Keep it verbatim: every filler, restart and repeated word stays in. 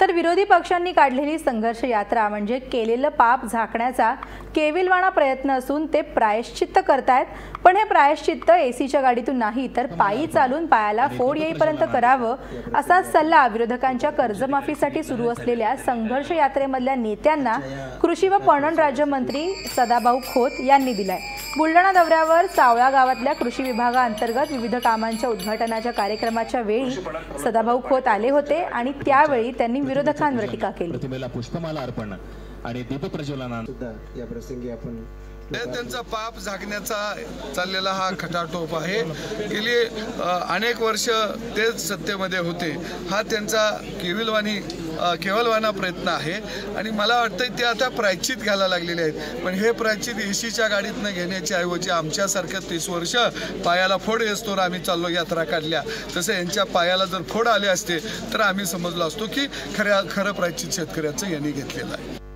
तर विरोधी पक्षांनी काढलेली संघर्ष यात्रा म्हणजे केलेलं पाप झाकण्याचा केविलवाणा प्रयत्न असून ते प्रायश्चित्त करतायत। पण हे प्रायश्चित्त एसीच्या गाडीतून नाही तर पायी चालून पायाला फोड येईपर्यंत करावं असा सल्ला विरोधकांच्या कर्जमाफीसाठी सुरू असलेल्या संघर्ष यात्रेमधल्या नेत्यांना कृषी व पणन राज्यमंत्री सदाभाऊ खोत यांनी दिलाय। बुलढाणा दौऱ्यावर सावळा गावातल्या कृषी विभागाअंतर्गत विविध कामांच्या उद्घाटनाच्या कार्यक्रमाच्या वेळी सदाभाऊ खोत आले होते आणि त्यावेळी त्यांनी विरोधकांवर टीका केली। प्रतिमेला पुष्पमाला अर्पण आणि दीपप्रज्वलना सुद्धा या प्रसंगी आपण त्यांचा पाप झाकण्याचा चाललेला हा खटाटोप आहे। गेली अनेक वर्ष ते सत्तेमध्ये होते, हा त्यांचा केविलवाणी केवलवाना प्रयत्न आहे आणि मला वाटतं ते आता प्रायश्चित घ्यायला लागलेले आहेत। पण हे प्रायश्चित एसीच्या गाडीतनं घेण्याच्या ऐवजी आमच्यासारख्या तीस वर्ष पायाला फोड येतो आम्ही चाललो यात्रा काढल्या, तसं यांच्या पायाला जर फोड आले असते तर आम्ही समजलो असतो की खऱ्या खरं प्रायश्चित शेतकऱ्याचं यांनी घेतलेलं आहे।